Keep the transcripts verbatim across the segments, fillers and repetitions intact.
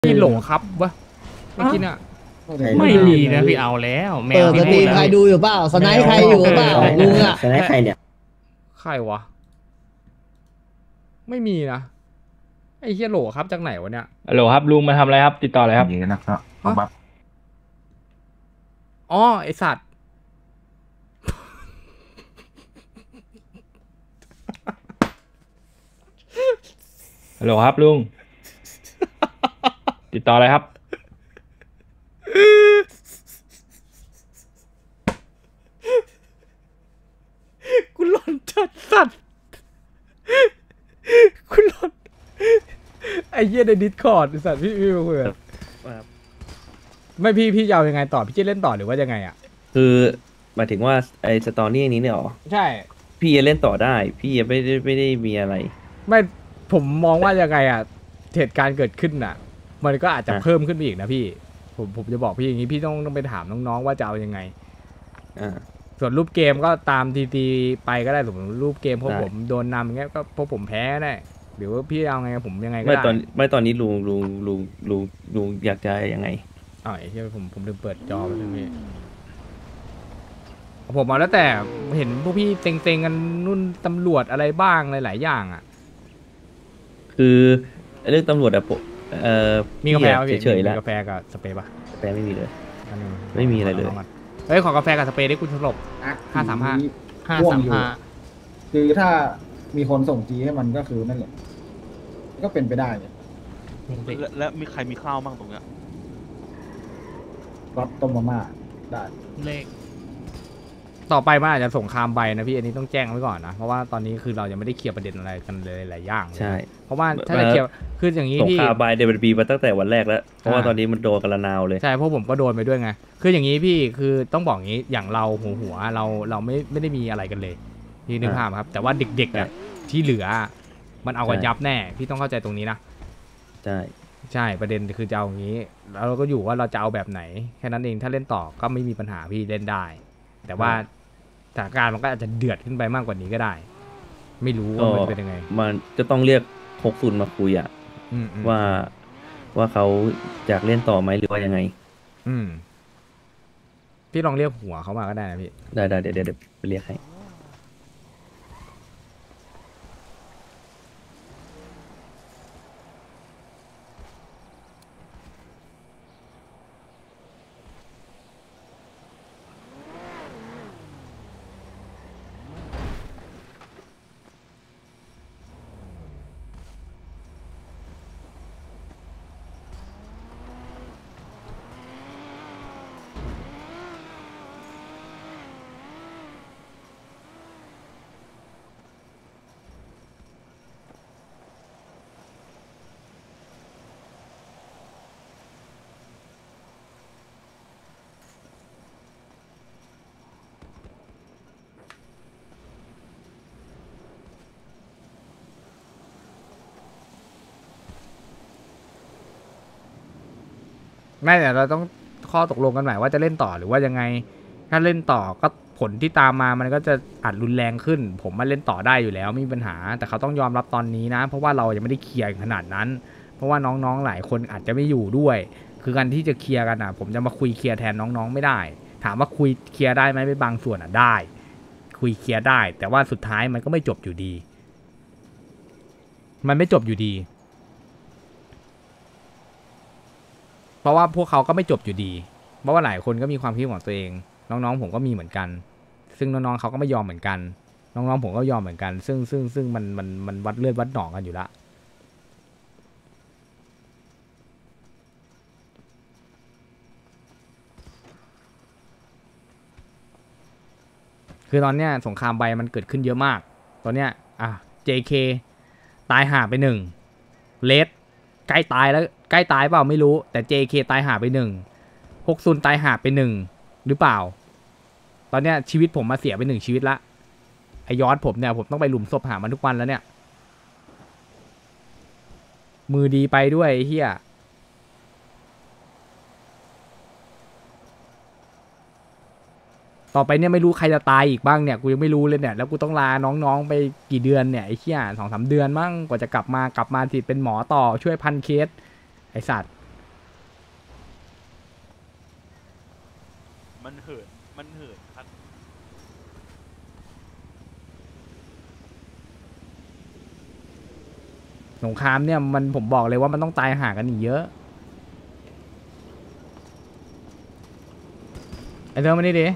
พี่โหลครับวะเมื่อกี้น่ะไม่มีนะพี่เอาแล้วแมเปิวดสพี่ตรีพูดมแล้วใครดูอยู่เปล่าสไนป์ใครอยู่เปล่าลุงอ่ะสไนป์ใครเนี่ยใครวะไม่มีนะไอ้เฮียโหลครับจากไหนวะเนี่ยฮัลโหลครับลุงมาทำอะไรครับ ติดต่ออะไรครับเยอะนะครับเอาบัฟอ๋อไอสัตว์ฮัลโหลครับลุง ติดต่ออะไรครับกูหลอนจัดสัตว์กูหลอนไอ้เฮียในดิสคอร์ดไอสัตว์พี่พี่มาคุยกันไม่พี่พี่จะเอายังไงต่อพี่จะเล่นต่อหรือว่ายังไงอ่ะคือหมายถึงว่าไอ้สตอรี่นี้เนี่ยหรอใช่พี่จะเล่นต่อได้ พี่ยังไม่ได้ไม่ได้มีอะไรไม่ผมมองว่ายังไงอ่ะเหตุการณ์เกิดขึ้นน่ะ มันก็อาจจะอ่ะเพิ่มขึ้นไปอีกนะพี่ ผมผมจะบอกพี่อย่างนี้พี่ต้องต้องไปถามน้องๆว่าจะเอายังไงอ่าส่วนรูปเกมก็ตามทีทีไปก็ได้สมมติรูปเกมพวกได้ผมโดนนำอย่างเงี้ยก็พวกผมแพ้ได้หรือว่าพี่เอาไงผมยังไงก็ไม่ได้ตอนไม่ตอนนี้ลุงลุงลุงลุงลุงอยากจะยังไงอ๋อไอ้ที่ผมผมลืมเปิดจอไปเลยพี่ผมเอาแล้วแต่เห็นพวกพี่เต็งๆกันนู่นตำรวจอะไรบ้างหลายๆอย่างอ่ะคือเรื่องตำรวจอะผมเอ่อมีกาแฟป่ะพี่เฉยๆแล้วมีกาแฟกับสเปรย์ป่ะแต่ไม่มีเลยอันนึงไม่มีอะไรเลยาก่นเฮ้ยขอกาแฟกับสเปรย์ได้คุณสลบ ห้าสามห้าห้าสามห้าคือถ้ามีคนส่งจีให้มันก็คือนั่นแหละ ก็เป็นไปได้เนี่ยแล้วแล้วมีใครมีข้าวบ้างตรงเนี้ยรับต้มมาม่าได้เลขต่อไปมันอาจจะสงครามใบนะพี่อันนี้ต้องแจ้งไว้ก่อนนะเพราะว่าตอนนี้คือเรายังไม่ได้เคลียร์ประเด็นอะไรกันเลยหลายอย่างเลยใช่เพราะว่าถ้าจะเคลียร์คืออย่างนี้สงพี่ครามบายเดวิดบีมาตั้งแต่วันแรกแล้ว เพราะว่าอ่าตอนนี้มันโดนกันละนาวเลยใช่เพราะผมก็โดนไปด้วยไงคืออย่างนี้พี่คือต้องบอกงี้อย่างเราหัวหัวเราเราไม่ไม่ได้มีอะไรกันเลยพี่นึกภาพครับแต่ว่าเด็กๆอ่ะที่เหลือมันเอากันใช่ยับแน่พี่ต้องเข้าใจตรงนี้นะใช่ใช่ประเด็นคือจะเอาอย่างนี้แล้วเราก็อยู่ว่าเราจะเอาแบบไหนแค่นั้นเองถ้าเล่นต่อก็ไม่มีปัญหาพี่เล่นได้ แต่ว่าสถานการณ์มันก็อาจจะเดือดขึ้นไปมากกว่านี้ก็ได้ ไม่รู้ว่ามันเป็นยังไงมันจะต้องเรียกฮกซุนมาคุยอะอืมอืมว่าว่าเขาอยากเล่นต่อไหมหรือว่ายังไงอืมพี่ลองเรียกหัวเขามาก็ได้นะพี่ได้ได้เดี๋ยวเดี๋ยวเดี๋ยวไปเรียกให้ไม่แต่เราต้องข้อตกลงกันใหม่ว่าจะเล่นต่อหรือว่ายังไง ถ้าเล่นต่อก็ผลที่ตามมามันก็จะอาจรุนแรงขึ้น ผมมาเล่นต่อได้อยู่แล้วไม่มีปัญหา แต่เขาต้องยอมรับตอนนี้นะ เพราะว่าเรายังไม่ได้เคลียร์ขนาดนั้น เพราะว่าน้องๆหลายคนอาจจะไม่อยู่ด้วย คือการที่จะเคลียร์กันอ่ะ ผมจะมาคุยเคลียร์แทนน้องๆไม่ได้ ถามว่าคุยเคลียร์ได้ไหมไปบางส่วนอ่ะได้ คุยเคลียร์ได้ แต่ว่าสุดท้ายมันก็ไม่จบอยู่ดี มันไม่จบอยู่ดี เพราะว่าพวกเขาก็ไม่จบอยู่ดี เพราะว่าหลายคนก็มีความคิดของตัวเอง น้องๆผมก็มีเหมือนกัน ซึ่งน้องๆเขาก็ไม่ยอมเหมือนกัน น้องๆผมก็ยอมเหมือนกัน ซึ่งซึ่งซึ่งมันมันมันวัดเลือดวัดหนองกันอยู่ละคือตอนเนี้ยสงครามใบมันเกิดขึ้นเยอะมาก ตอนเนี้ยอ่ะ เจ เค ตายห่าไปหนึ่งเลสใกล้ตายแล้วใกล้ตายเปล่าไม่รู้แต่ เจ เค ตายห่าไปหนึ่งฮกซุนตายห่าไปหนึ่งหรือเปล่า ตอนเนี้ยชีวิตผมมาเสียไปหนึ่งชีวิตละไอยอดผมเนี่ยผมต้องไปหลุมศพหามันทุกวันแล้วเนี่ยมือดีไปด้วยไอ้เฮียต่อไปเนี่ยไม่รู้ใครจะตายอีกบ้างเนี่ยกูยังไม่รู้เลยเนี่ยแล้วกูต้องลาน้องๆไปกี่เดือนเนี่ยไอ้เฮียสองสามเดือนมั้งกว่าจะกลับมากลับมาสิเป็นหมอต่อช่วยพันเคสไอสัตว์มันเหินมันเหินครับสงครามเนี่ยมันผมบอกเลยว่ามันต้องตายห่างกันอีกเยอะไอ้เรื่องมันนี่ดิ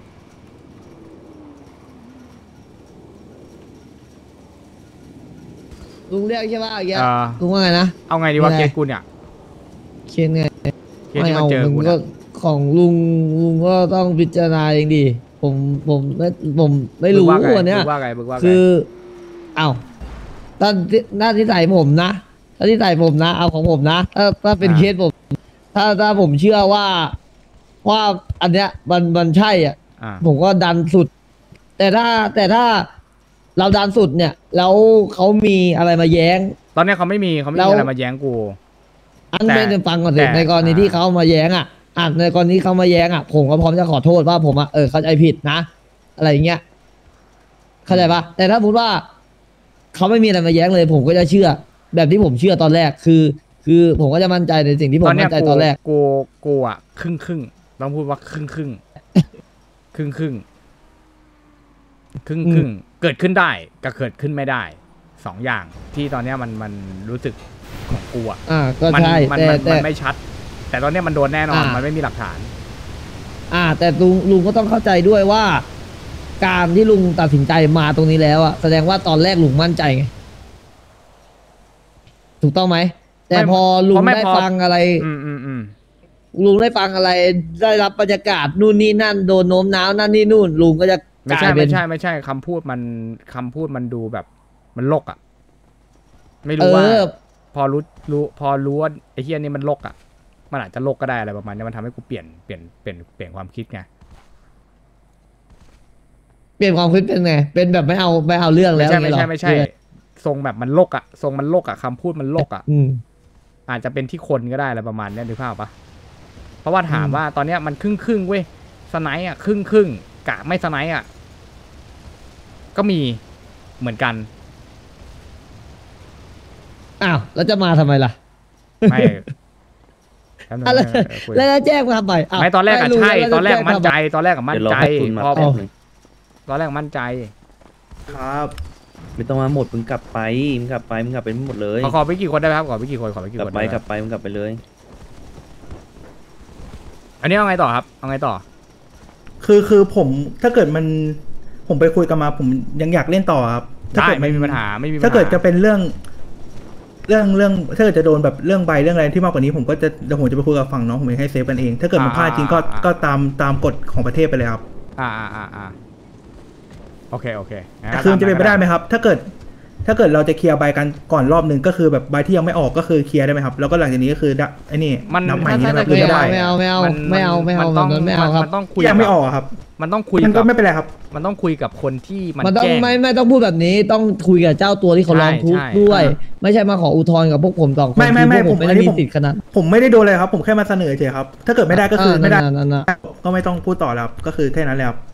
ลุงเรียกใช่ป่ะอย่างเงี้ยเออลุงว่าไงนะเอาไงดีวะยังไงเคสกูเนี่ยเคนไงเคสที่มันเจอมักูก็เนี่ยของลุงลุงก็ต้องพิจารณาเองดิผมผมไม่ผมไม่รู้บึกว่าไงวันเนี้ยบึกว่าไงบึกว่าไงคือเอ้าตอนหน้าที่ใส่ผมนะถ้าที่ใส่ผมนะ เอาของผมนะถ้าถ้าเป็นเคสผม ถ้าถ้าผมเชื่อว่าว่าอันเนี้ยมันมันใช่อ่ะอ่าผมก็ดันสุด แต่ถ้าแต่ถ้าเราดันสุดเนี่ย แล้วเขามีอะไรมาแย้งตอนเนี้ยเขาไม่มีเขาไม่แล้มีวอะไรมาแย้งกูอันแต่เป็นฟังก่อนสิแต่ในกรณีอ่าที่เขามาแย้งอ่ะอ่ะในกรณีเขามาแย้งอ่ะผมก็พร้อมจะขอโทษว่าผมอ่ะเออเข้าใจผิดนะ อะไรอย่างเงี้ยเข้าใจปะแต่ถ้าพูดว่าเขาไม่มีอะไรมาแย้งเลย ผมก็จะเชื่อ แบบที่ผมเชื่อตอนแรกคือ คือผมก็จะมั่นใจในสิ่งที่ผมตอนเนี้มั่ยนใจกูตอนแรกกูกูอ่ะครึ่งครึ่งต้องพูดว่าครึ่งครึ่งครึ่งครึ่งครึ่งครึ่งเกิดขึ้นได้กับเกิดขึ้นไม่ได้สองอย่างที่ตอนเนี้ยมันมันรู้สึกของกูอ่ะอ่าก็มัใช่มันแต่มันแต่มันไม่ชัด แต่ตอนเนี้ยมันโดนแน่นอนอ่ามัมันไม่มีหลักฐานอ่า แต่ลุงลุงก็ต้องเข้าใจด้วยว่า การที่ลุงตัดสินใจมาตรงนี้แล้วอ่ะแสดงว่าตอนแรกลุงมั่นใจไงถูกต้องไหมแต่ไม่พอลุงเพราะไม่ได้พอฟังอะไรอืมอืมอืมลุงได้ฟังอะไรได้รับบรรยากาศนู่นนี่นั่นโดนโน้มน้าวนั่นนี่นู่นลุงก็จะไม่กใช่ลายเป็ไม่นใช่ไม่ใช่คำพูดมันคำพูดมันดูแบบมันลกอ่ะ ไม่เอรู้ว่าอพอรู้รู้พอรู้ว่าไอ้เฮียนี่มันลกอ่ะ มันอาจจะลกก็ได้อะไรประมาณนี้มันทำให้กูเปลี่ยนเปลี่ยนเปลี่ยนเปลี่ยนความคิดไงเปลี่ยนความคิดเป็นไงเป็นแบบไม่เอาไม่เอาเรื่องไม่แล้วใช่ไม่เงี้ยใช่เหรอไม่ใช่ ทรงแบบมันลกอ่ะทรงมันลกอ่ะคำพูดมันลกอ่ะอืมอาจจะเป็นที่คนก็ได้อะไรประมาณนี้ดูภาพปะเพราะว่าถามอืมว่าตอนเนี้ยมันครึ่งครึ่งๆเว้ยสไนด์อ่ะครึ่งครึ่งๆกะไม่สไนด์อ่ะก็มีเหมือนกันอ้าวแล้วจะมาทำไมล่ะไม่แป๊บนึงอะไรเออคุยแล้วจะแจ้งมาทำไมอ้าวไม่ตอนแรกอะรู้ใช่แล้วตอนแรกจะมั่นใจแจ้งตอนแรกอะมั่นเดี๋ยวรอใจให้คุณมาพอแป๊บนึงตอนแรกมั่นใจครับไม่ต้องมาหมดมึงกลับไปมึงกลับไปมึงกลับไปหมดเลยขอขอไปกี่คนได้ไหมครับขอไปกี่คนขอไปกี่กลัคบนไปได้ไหมกลับไปมึงกลับไปเลยอันนี้เอาไงต่อครับเอาไงต่อคือคือผมถ้าเกิดมันผมไปคุยกันมาผมยังอยากเล่นต่อครับถ้าได้เกิดไม่มีปัญหาไม่มีปัญหาถ้าเกิดจะเป็นเรื่อง เรื่องเรื่องถ้าเกิดจะโดนแบบเรื่องใบเรื่องอะไรที่มากกว่านี้ผมก็จะเดี๋ยวผมจะไปคุยกับฝั่งน้องผมเองให้เซฟกันเอง ถ้าเกิดมันพลาดจริงก็ก็ตามตามกฎของประเทศไปเลยครับอ่าอ่าอ่าอ่าโอเคโอเคงั้แต่คือมันจะเป็นไปได้ไหมครับ ถ้าเกิด ถ้าเกิดเราจะเคลียร์ใบกันก่อนรอบหนึ่งก็คือแบบใบที่ยังไม่ออกก็คือเคลียร์ได้ไหมครับแล้วก็หลังจากนี้ก็คือดะไอ้นี่มันนับใหม่นี้ถ้าได้ไหมจะหรือไม่ได้ไม่เอาไม่เอานไม่เอาไม่เอานต้องแบบนั้นไม่เอาครับมันต้องคุยยังไม่กับออกอะครับมันต้องคุยมันก็กับไม่เป็นไรครับมันต้องคุยกับคนที่มันมันต้องแจ้งไม่ไม่ต้องพูดแบบนี้ต้องคุยกับเจ้าตัวที่เขาร้องทุกข์ใช่ใช่ด้วย ไม่ใช่มาขออุทธรณ์กับพวกผมสองคนไม่ไม่ไม่คือพวกผมผมไม่อันได้นี้มีผมสิทธิ์ขนาดผมไม่ได้โดนเลยครับ ผมแค่มาเสนอเฉยครับ ถ้าเกิดไม่ได้ก็คือไม่ได้เนั่นน่ะก็ไม่ต้องพูดต่อแล้วครับก็คือแค่นั้นแหละครับ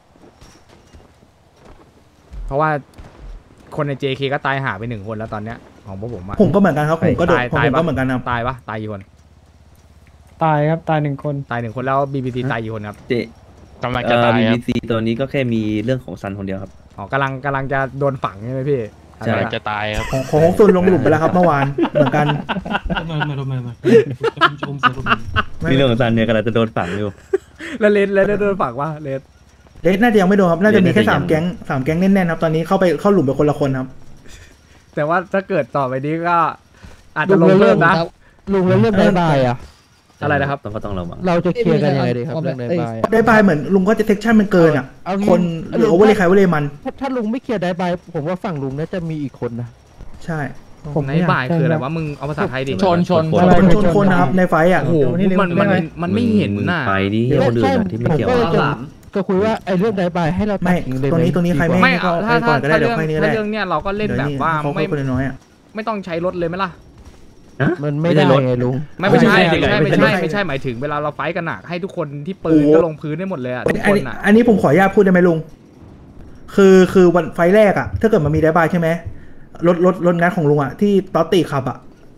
เพราะว่าคนใน เจ เค ก็ตายหาไปหนึ่งคนแล้วตอนเนี้ยของพวกผมอะผมก็เหมือนกันครับผมก็โดนตายผมตายปะก็เหมือนกันครับตายปะตายกี่คนตายครับตายหนึ่งคนตายหนึ่งคนแล้ว บี บี ซี ตายกี่คนครับเจกำลังเอ่จะอตายบีครับีบซีตัวนี้ก็แค่มีเรื่องของซันคนเดียวครับอ๋อกำลังกำลังจะโดนฝังใช่ไหมพี่ใช่กำลังอะไรจะนะตายครับของของซุนลงหลุมไปแล้วครับเมื่อวานเหมือนกันไม่ไม่ไม่ไม่ไม่จะเป็นชมเสือลมมีเรื่องของซันเนี่ยกำลังจะโดนฝังอยู่แล้วเลนแล้วโดนฝังว่าเลนเลสน่าจะยังไม่โดนครับน่าจะมีแค่เลสน่าจะสามยังแก๊งสามแก๊งแน่นๆครับตอนนี้เข้าไปเข้าหลุมไปคนละคนครับแต่ว่าถ้าเกิดต่อไปนี้ก็อาจจะลงเพิ่มนะลุงแล้วเรื่องบายบายอ่ะอะไรนะครับต้องก็ต้องระวังเราจะเคลียร์กันยังไงดีครับเรื่องบายบายอะได้บายเหมือนลุงก็จะเซ็กชันมันเกินอ่ะเอางี้คนหรือโอเวอร์เลยใครโอเวอร์เลยมันถ้าถ้าลุงไม่เคลียร์ได้บายผมว่าฝั่งลุงน่าจะมีอีกคนนะใช่ผมในไม่อยากบ่ายคืออะไรวะมึงเอาภาษาไทยดิชนชนคนคนชนคนนะครับในไฟท์อ่ะโอ้โหมันมันมันไม่เห็นมึงน่ะไปดิเหี้ยคนอื่นอะที่ไม่เกี่ยวผมก็อะจะก็คุยว่าไอ้เรื่องบายบายให้เราตัไม่ดทิ้งเลยตรงนี้ตรงนี้ใครไม่ไม่ก็เอาถ้าไปก่ถ้าอนก็ได้ถ้าเดี๋เรื่ยวองค่อยนี้ก็ถ้าได้เรื่องเนี้ยเราก็เล่นแบบว่าเขาไม่คนน้อยอ่ะไม่ต้องใช้รถเลยไหมล่ะมันไม่ได้ไงลุงไม่ไม่ใช่ไม่ไม่ใช่ใช่ไม่ไม่ใช่ใช่ไม่ใช่หมายถึงเวลาเราไฟท์กันหนักให้ทุกคนที่ปืนโอ้โหก็ลงพื้นได้หมดเลยอะทุกอัคน นนี้อะอันนี้ผมขออนุญาตพูดได้ไหมลุงคือคือวันไฟท์แรกอ่ะ ถ้าเกิดมันมีได้บายใช่ไหมรถรถรถงัดของลุงอ่ะที่ตอตติขับอ่ะ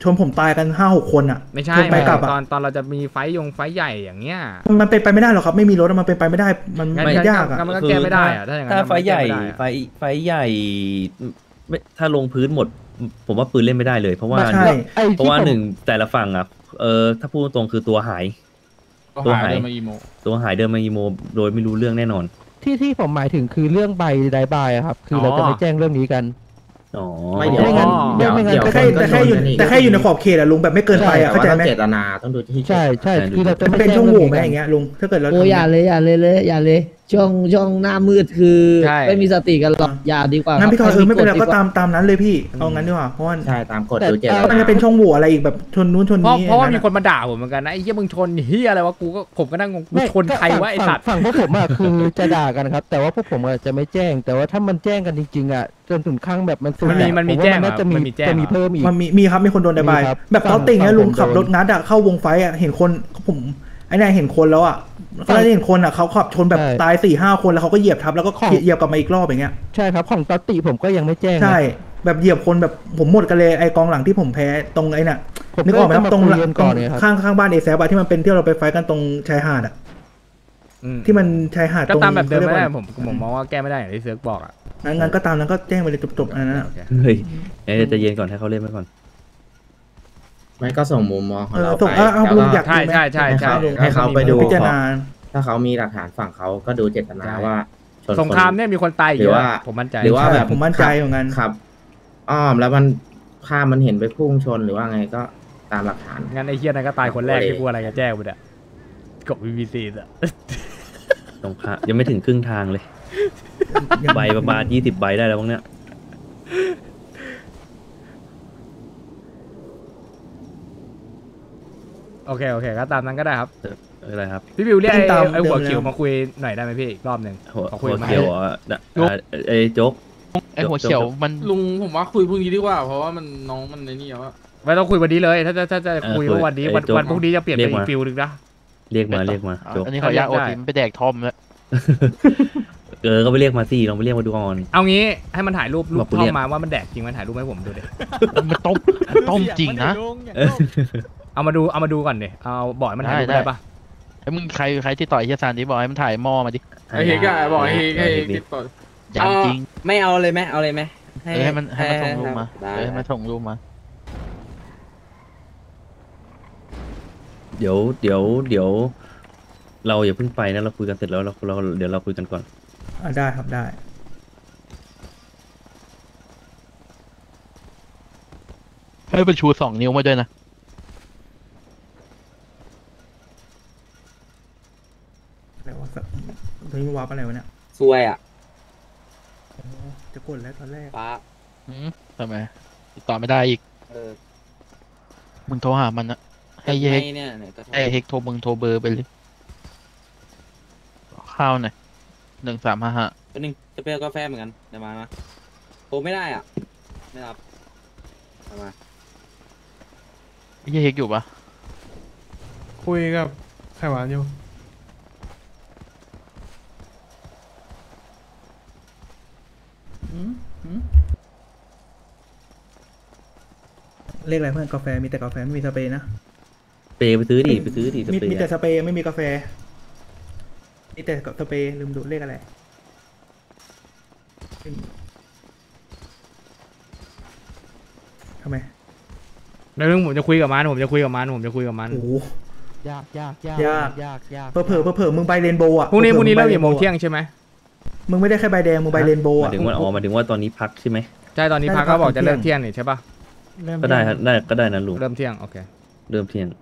ชนผมตายกันห้าหกคนอ่ะไม่ใช่ชนไปกลับตออ่ะนตอนเราจะมีไฟต์ยงไฟต์ใหญ่อย่างเงี้ยมันเป็นไปไม่ได้หรอกครับไม่มีรถอะมันเป็นไปไม่ได้มันงั้นมันงั้นยากอ่ะงั้นมันก็แก้ไม่ได้อะถ้าอย่างนั้นถ้ามันไฟก็ใหญ่แก้ไม่ได้อะไฟไฟใหญ่ไม่ถ้าลงพื้นหมด ผมว่าปืนเล่นไม่ได้เลย เพราะว่าใช่ไอ้เพราะที่ว่าผมหนึ่งแต่ละฝั่งอ่ะเออถ้าพูดตรงคือตัวหาย ตัวหายตัวหายเดินมาอีโมโดยไม่รู้เรื่องแน่นอนที่ที่ผมหมายถึงคือเรื่องใบไดบายอะครับ คือเราจะไม่แจ้งเรื่องนี้กันอ๋อไม่เดี๋ยวไม่งั้นเดี๋ยวไม่งั้นเดี๋ยวแต่แค่แต่แค่อยู่แต่แค่อยู่ในขอบเขตอะลุงแบบไม่เกินไปอะเข้าใจไหมแต่ว่ต้องเจตนาต้องดูที่ใช่ใช่คือเราจะมันไม่เป็นแจ้งช่องเรื่โหองว่ไหมนี้อกันย่างเงี้ยลุงถ้าเกิดเราโอ้อย่าเลยอย่าเลยเลยอย่าเลยช่วงช่วงหน้ามืดคือใช่ไม่มีสติกันหรอกอย่าดีกว่างั้นพี่ทอยเออไม่เป็นไรดีก็ว่าตามตามนั้นเลยพี่เอางั้นดีกว่าเพราะว่าใช่ตามกฎแต่ดูเจตเอ่อนามันจะเป็นช่องโหว่อะไรอีกแบบชนนู้นชนเพราะนี้เพราะว่ามีอย่งคนมาด่าผมเหมือนกันนะไอ้เหี้ยมึงชนเหี้ยอะไรวะกูก็ผมก็นั่งงงกูไม่ชนใครวะไอ้สัตว์ฝั่งฝั่งพวกผมอะคือจะด่ากันครับ แต่ว่าพวกผมอะจะไม่แจ้ง แต่ว่าถ้ามันแจ้งกันจริงๆอะจนถึงขั้นแบบมันสุดมันมีอะมันมีผว่าแจ้งน่าจะมีมันมีแจ้งจะมีเพิ่มอีกมันมีมีครับมีคนโดนได้บายมีครับแบบตอติงฝั่นะงลุงผมขับโดนรถงัดอะเข้าวงไฟอะเห็นคนผมไอ้เนี่ยเห็นคนแล้วอะเขาได้เห็นคนอะเขาขับชนแบบใช่ตายสี่ห้าคนแล้วเขาก็เหยียบทับแล้วก็ของเหยียบกลับมาอีกรอบอย่างเงี้ยใช่ครับของตอตติผมก็ยังไม่แจ้งนะใช่แบบเหยียบคนแบบผมหมดกันเลยไอกองหลังที่ผมแพ้ตรงไอ้น่ะผมนึกออกไหมครับก็ตรงมาคุยกันก่อนเนี่ยครับข้างข้างบ้านเอแซบที่มันเป็นที่เราไปไฟท์กันตรงชายหาดอะอืมที่มันชายหาดก็ตรงตามแบบเดิมไม่ได้ขารียกว่าผมผมมองว่าแก้ไม่ได้อย่างที่เซิร์กบอกอ่ะงั้นงั้นก็ตามนั้นก็แจ้งไปเลยจบๆอันนั้นอะโอเคเฮ้ยเดี๋ยวจะเย็นก่อนให้เขาเล่นไปก่อนไม่ก็ส่งมุมมองของเออเราส่งไปเอาเอาแล้วลุงก็อยากใช่ใช่ใช่ใช่ให้เขาไปดูพิจารณาถ้าเขามีหลักฐานฝั่งเขาก็ดูเจตนาว่าชนสงครามเนี่ยมีคนตายเยหรือว่าอะผมมั่นใจหรือว่าแบบผมมั่นใจเหมือนกันขับ อ้อมแล้วมันภาพมันเห็นไปพุ่งชนหรือว่าไงก็ตามหลักฐานงั้นไอ้เฮียนั่นก็ตายคนแรกที่กูอะไรจะแจ้งไปอ่ะกบวีบีซีอ่ะตรงค่ะยังไม่ถึงครึ่งทางเลย ใบประมาณยี่สิบใบได้แล้วมั้งเนี่ยโอเคโอเคก็ตามนั้นก็ได้ครับอะไรครับพี่บิวเรียกไอ้ตามไอ้หัวเดิมเขียวแล้วมาคุยหน่อยได้ไหมพี่อีกรอบหนึ่งหัวขอคุยหัวมาเขียวอ่ะอ่ะอ่ะไอ้โจ๊กไอหัวเขียวมันลุงผมว่าคุยพรุ่งนี้ดีกว่า เพราะว่ามันน้องมันในนี่แล้วอะไม่ต้องคุยวันนี้เลย ถ้าจะถ้าจะคุยว่าวันนี้วันไอ้โจ๊กวันพรุ่งนี้จะเปลี่ยนเรีเป็นยกอีมากฟิลหนึงนะเรียกมาเรียกมาโจ๊กอันนี้ขออนุญาตโอทิมไปแดกทอมแล้วเออก็ไปเรียกมาสิลองไปเรียกมาดูก่อนเอางี้ให้มันถ่ายรูปรูบปอกกูท่เรีอยกงมาว่ามันแดกจริงมันถ่ายรูปให้ผมดูดิมันต้มต้มจริงนะเอามาดูเอามาดูก่อนดิเอาบอกให้มันถ่ายรูปได้ได้ปะไอ้มึงใครใครที่ต่อยเฮียซานที่บอกให้มันถ่ายหม้อมาดิไอเฮกอะบอกไอเฮกไอเฮกติดต่อจามจริงไม่เอาเลยไหมเอาเลยไหมเออให้มันให้มันส่งรูปมาได้เออให้มันส่งรูปมาเดี๋ยวเดี๋ยวเดี๋ยว เราอย่าเพิ่งไปนะเราคุยกันเสร็จแล้วเราเราเดี๋ยวเราคุยกันก่อนอ่ะได้ครับได้ให้มันชูสองนิ้วมาด้วยนะอะไรวะสักตอนนี้มันวาร์ปอะไรวะเนี่ยซวยอ่ะโอ้จะกดแล้วตอนแรกป้าอืมทำไมติดต่อไม่ได้อีกเออมึงโทรหามันนะให้เฮกไม่เนี่ยเนี่ยก็โทรให้เฮกโทรมึงโทรเบอร์ไปเลยข้าวหน่อยหนึ่งสามห้าห้าเป็นหนึ่งจะไปเอากาแฟเหมือนกันเดี๋ยวมามาโทรไม่ได้อ่ะ ไม่รับเอามาไอ้เหี้ยเฮกอยู่ปะคุยกับไข่หวานอยู่เลขอะไรเพื่อนกาแฟมีแต่กาแฟไม่มีสเปรย์นะเปย์ไปซื้อดิไปซื้อดิสมีเปรย์มีแต่อะสเปรย์ไม่มีกาแฟมีแต่สเปรย์ลืมดูเลขอะไรทำไมเรื่องผมจะคุยกับมันผมจะคุยกับมันผมจะคุยกับมันโอ้โหยากยากยากยากยากยากเผลอเผลอเผลอมึงใบเรนโบว์อ่ะพรุ่งนี้พรุ่งนี้ผลอเริ่มๆกี่โมงใบรนโบว์เที่ยงใช่ไหมมึงไม่ได้แค่ใบแดงมึงใบเรนโบว์หมาอ่ะยถึงว่าอ๋อหมายถึงว่าตอนนี้พักใช่ไหมใช่ตอนนี้ได้พักครัก็บบอกจะเลิกเที่เที่ยยงงนี่ใช่ปะเริ่มก็ได้ครับได้ก็ได้นะลุงเริ่มเที่ยงโอเคเริ่มเที่ยง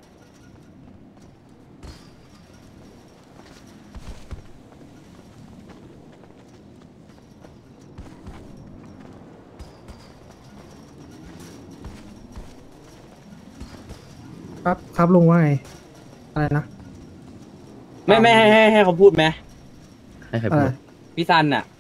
ครับครับลุงว่าไงอะไรนะไม่ไม่ให้ให้ให้เขาพูดไหมให้ใครพูดพี่ซันอ่ะ